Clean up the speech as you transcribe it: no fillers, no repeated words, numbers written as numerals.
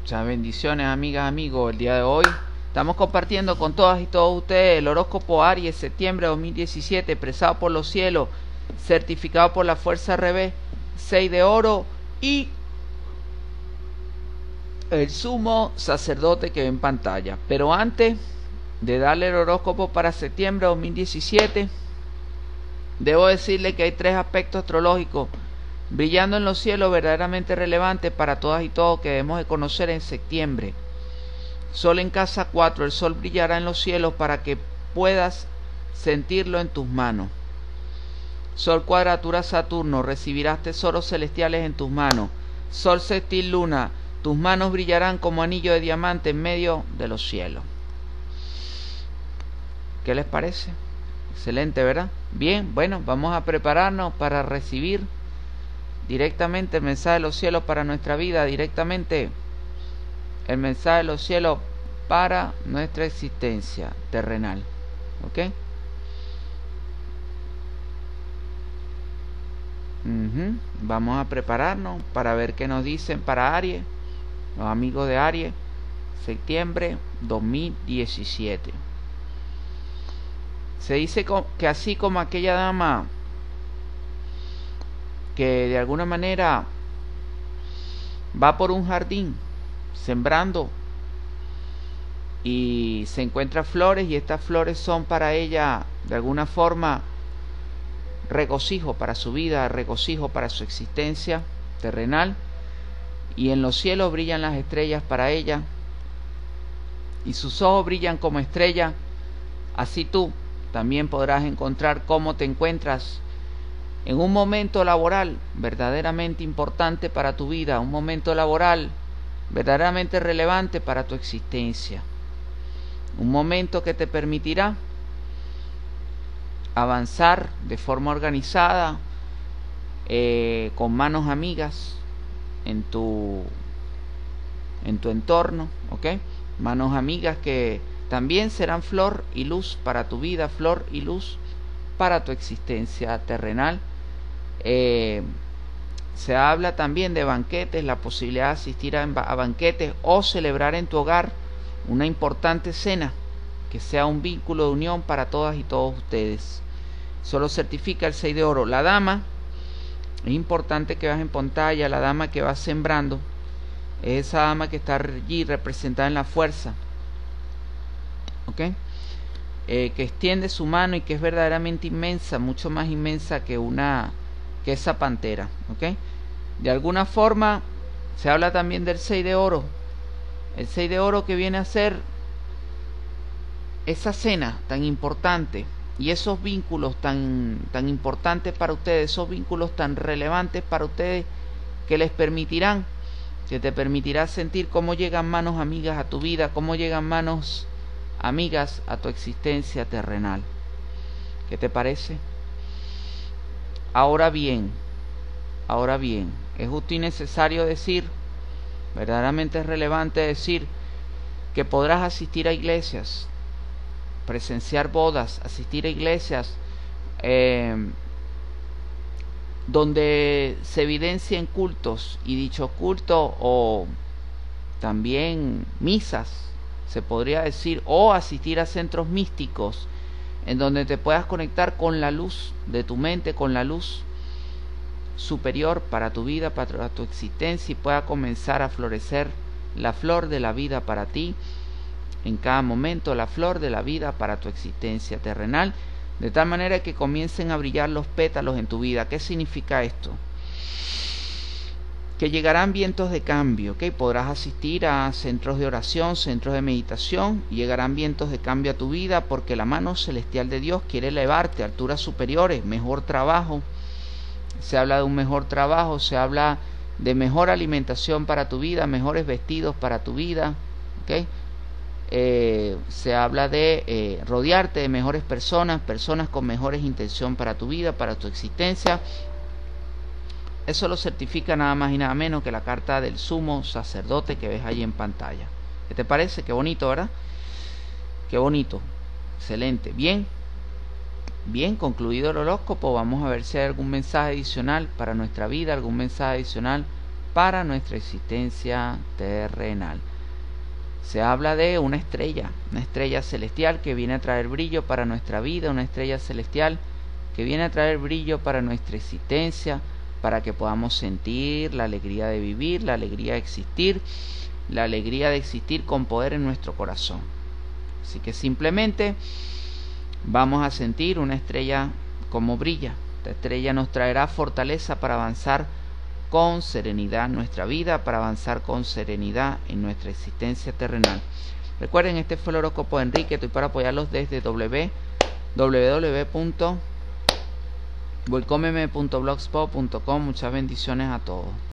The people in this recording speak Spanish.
Muchas bendiciones, amigas, amigos. El día de hoy estamos compartiendo con todas y todos ustedes el horóscopo Aries, septiembre de 2017, expresado por los cielos, certificado por la Fuerza RB, 6 de oro y el sumo sacerdote que ve en pantalla. Pero antes de darle el horóscopo para septiembre de 2017, debo decirle que hay 3 aspectos astrológicos brillando en los cielos verdaderamente relevantes para todas y todos que debemos de conocer en septiembre. Sol en casa 4, el sol brillará en los cielos para que puedas sentirlo en tus manos. Sol cuadratura Saturno, recibirás tesoros celestiales en tus manos. Sol sextil Luna, tus manos brillarán como anillo de diamante en medio de los cielos. ¿Qué les parece? Excelente, ¿verdad? Bien, bueno, vamos a prepararnos para recibir directamente el mensaje de los cielos para nuestra vida, directamente el mensaje de los cielos para nuestra existencia terrenal. ¿Ok? Vamos a prepararnos para ver qué nos dicen para Aries, los amigos de Aries, septiembre 2017. Se dice que así como aquella dama que de alguna manera va por un jardín sembrando y se encuentra flores, y estas flores son para ella de alguna forma regocijo para su vida, regocijo para su existencia terrenal, y en los cielos brillan las estrellas para ella y sus ojos brillan como estrella. Así tú también podrás encontrar cómo te encuentras en un momento laboral verdaderamente importante para tu vida, un momento laboral verdaderamente relevante para tu existencia, un momento que te permitirá avanzar de forma organizada, con manos amigas en tu entorno, ¿ok? Manos amigas que también serán flor y luz para tu vida, flor y luz para tu existencia terrenal. Se habla también de banquetes, la posibilidad de asistir a banquetes o celebrar en tu hogar una importante cena que sea un vínculo de unión para todas y todos ustedes. Solo certifica el 6 de oro. La dama, es importante que veas en pantalla, la dama que va sembrando, es esa dama que está allí representada en la fuerza, ¿ok? Que extiende su mano y que es verdaderamente inmensa, mucho más inmensa que esa pantera, ¿ok? De alguna forma se habla también del 6 de oro, el 6 de oro que viene a ser esa cena tan importante y esos vínculos tan importantes para ustedes, esos vínculos tan relevantes para ustedes que te permitirá sentir cómo llegan manos amigas a tu vida, cómo llegan manos amigas a tu existencia terrenal. ¿Qué te parece? Ahora bien, es justo y necesario decir, verdaderamente es relevante decir, que podrás asistir a iglesias, presenciar bodas, asistir a iglesias donde se evidencien cultos, y dicho culto o también misas, se podría decir, o asistir a centros místicos en donde te puedas conectar con la luz de tu mente, con la luz superior para tu vida, para tu existencia, y pueda comenzar a florecer la flor de la vida para ti en cada momento, la flor de la vida para tu existencia terrenal, de tal manera que comiencen a brillar los pétalos en tu vida. ¿Qué significa esto? Que llegarán vientos de cambio, ¿ok? Podrás asistir a centros de oración, centros de meditación, y llegarán vientos de cambio a tu vida porque la mano celestial de Dios quiere elevarte a alturas superiores, mejor trabajo. Se habla de un mejor trabajo, se habla de mejor alimentación para tu vida, mejores vestidos para tu vida, ¿ok? Se habla de rodearte de mejores personas con mejores intenciones para tu vida, para tu existencia. Eso lo certifica nada más y nada menos que la carta del sumo sacerdote que ves ahí en pantalla. ¿Qué te parece? Qué bonito, ¿verdad? Qué bonito. Excelente. Bien, concluido el horóscopo, vamos a ver si hay algún mensaje adicional para nuestra vida, algún mensaje adicional para nuestra existencia terrenal. Se habla de una estrella celestial que viene a traer brillo para nuestra vida, una estrella celestial que viene a traer brillo para nuestra existencia, para que podamos sentir la alegría de vivir, la alegría de existir con poder en nuestro corazón. Así que simplemente vamos a sentir una estrella como brilla. Esta estrella nos traerá fortaleza para avanzar con serenidad en nuestra vida, para avanzar con serenidad en nuestra existencia terrenal. Recuerden, este fue el horóscopo de Enrique. Estoy para apoyarlos desde www.volcomeme.blogspot.com. Muchas bendiciones a todos.